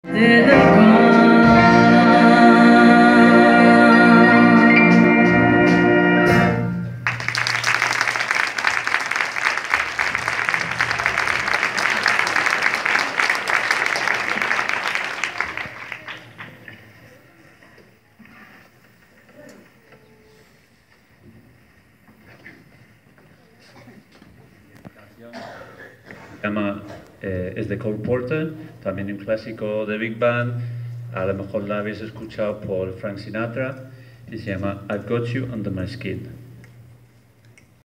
Es de Cole Porter, también un clásico de Big Band, a lo mejor la habéis escuchado por Frank Sinatra, y se llama I've Got You Under My Skin.